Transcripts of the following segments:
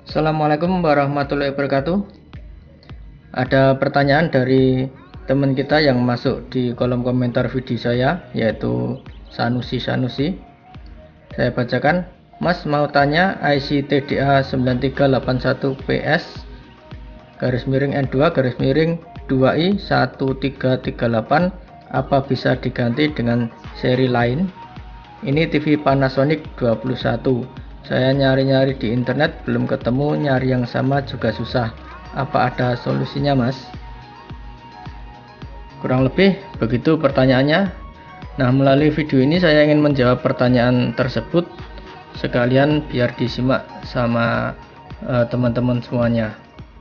Assalamualaikum warahmatullahi wabarakatuh. Ada pertanyaan dari teman kita yang masuk di kolom komentar video saya, yaitu Sanusi. Saya bacakan. Mas mau tanya IC TDA 9381PS N2 2I 1338 apa bisa diganti dengan seri lain? Ini TV Panasonic 21. Saya nyari-nyari di internet belum ketemu, nyari yang sama juga susah. Apa ada solusinya, Mas? Kurang lebih begitu pertanyaannya. Nah, melalui video ini saya ingin menjawab pertanyaan tersebut sekalian biar disimak sama teman-teman semuanya.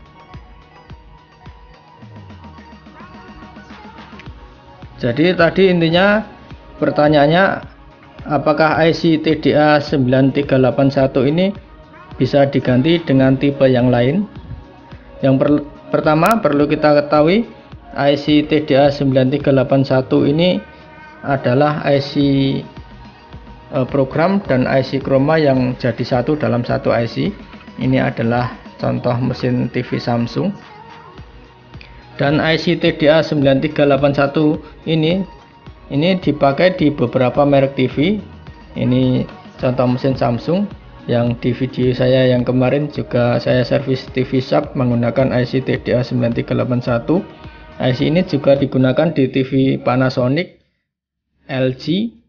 Jadi tadi intinya pertanyaannya, apakah IC TDA 9381 ini bisa diganti dengan tipe yang lain? Yang pertama perlu kita ketahui, IC TDA 9381 ini adalah IC program dan IC chroma yang jadi satu dalam satu IC. Ini adalah contoh mesin TV Samsung. Dan IC TDA 9381 ini dipakai di beberapa merek TV. Ini contoh mesin Samsung yang di video saya yang kemarin juga saya servis TV Shop menggunakan IC TDA 9381. IC ini juga digunakan di TV Panasonic, LG,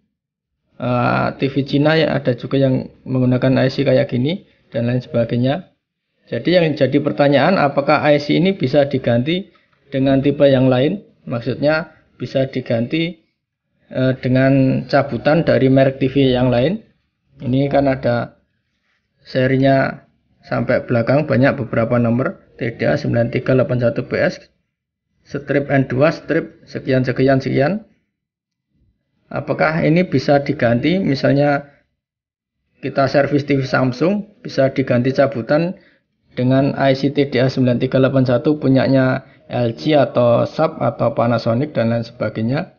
TV Cina ya, ada juga yang menggunakan IC kayak gini dan lain sebagainya. Jadi yang jadi pertanyaan, apakah IC ini bisa diganti dengan tipe yang lain? Maksudnya bisa diganti dengan cabutan dari merek TV yang lain. Ini kan ada serinya sampai belakang, banyak beberapa nomor TDA 9381PS strip N2 strip sekian. Apakah ini bisa diganti? Misalnya kita servis TV Samsung, bisa diganti cabutan dengan IC TDA 9381 punyanya LG atau Sharp atau Panasonic dan lain sebagainya.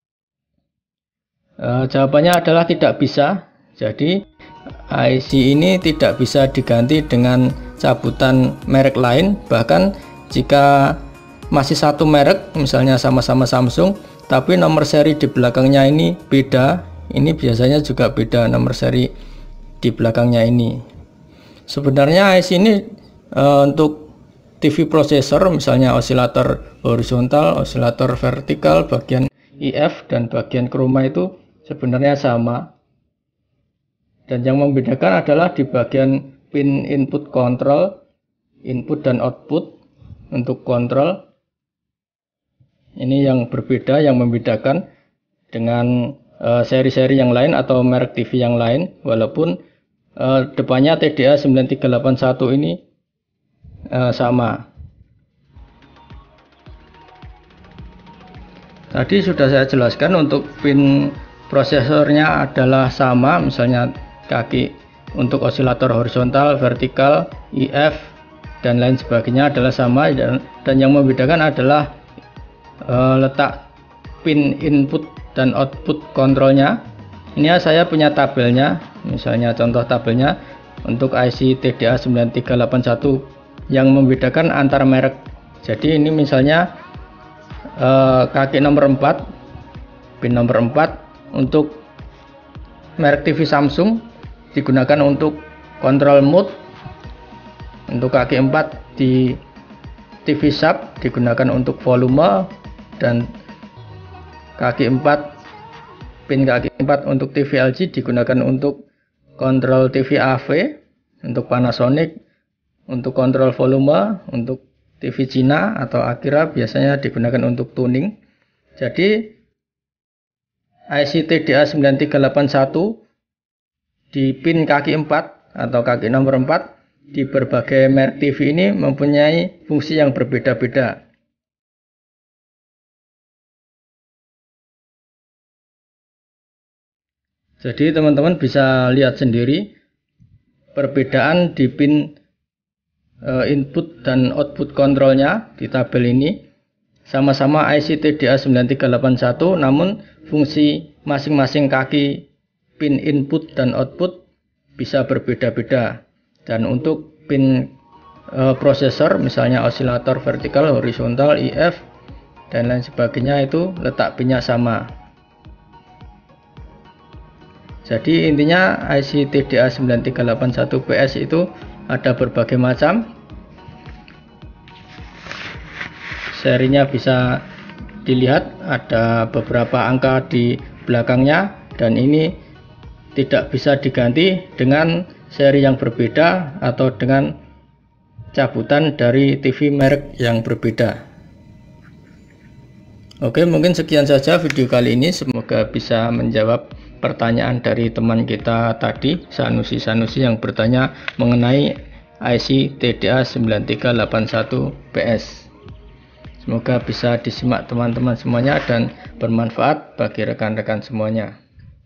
Jawabannya adalah tidak bisa. Jadi IC ini tidak bisa diganti dengan cabutan merek lain. Bahkan jika masih satu merek, misalnya sama-sama Samsung, tapi nomor seri di belakangnya ini beda, ini biasanya juga beda nomor seri di belakangnya ini. Sebenarnya IC ini untuk TV prosesor, misalnya osilator horizontal, osilator vertikal, bagian IF dan bagian chroma itu sebenarnya sama. Dan yang membedakan adalah di bagian pin input control, input dan output untuk kontrol. Ini yang berbeda, yang membedakan dengan seri-seri yang lain atau merek TV yang lain. Walaupun depannya TDA 9381 ini sama. Tadi sudah saya jelaskan untuk pin prosesornya adalah sama, misalnya kaki untuk osilator horizontal, vertikal, IF dan lain sebagainya adalah sama, dan yang membedakan adalah letak pin input dan output kontrolnya. Ini saya punya tabelnya, misalnya contoh tabelnya untuk IC TDA 9381 yang membedakan antar merek. Jadi ini misalnya kaki nomor 4, pin nomor 4 untuk merek TV Samsung digunakan untuk control mode. Untuk kaki 4 di TV Shop digunakan untuk volume, dan kaki 4, pin kaki 4 untuk TV LG digunakan untuk kontrol TV AV, untuk Panasonic untuk kontrol volume, untuk TV Cina atau Akira biasanya digunakan untuk tuning. Jadi IC TDA 9381 di pin kaki 4 atau kaki nomor 4 di berbagai merek TV ini mempunyai fungsi yang berbeda-beda. Jadi teman-teman bisa lihat sendiri perbedaan di pin input dan output kontrolnya di tabel ini. Sama-sama IC TDA 9381, namun fungsi masing-masing kaki pin input dan output bisa berbeda-beda. Dan untuk pin prosesor, misalnya osilator vertikal, horizontal, IF dan lain sebagainya, itu letak pinnya sama. Jadi intinya IC TDA 9381PS itu ada berbagai macam. Serinya bisa dilihat, ada beberapa angka di belakangnya, dan ini tidak bisa diganti dengan seri yang berbeda atau dengan cabutan dari TV merek yang berbeda. Oke, mungkin sekian saja video kali ini. Semoga bisa menjawab pertanyaan dari teman kita tadi, Sanusi yang bertanya mengenai IC TDA 9381PS. Semoga bisa disimak teman-teman semuanya dan bermanfaat bagi rekan-rekan semuanya.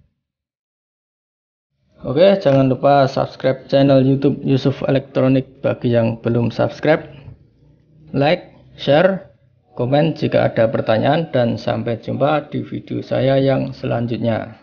Oke, jangan lupa subscribe channel YouTube Yusuf Elektronik bagi yang belum subscribe. Like, share, komen jika ada pertanyaan, dan sampai jumpa di video saya yang selanjutnya.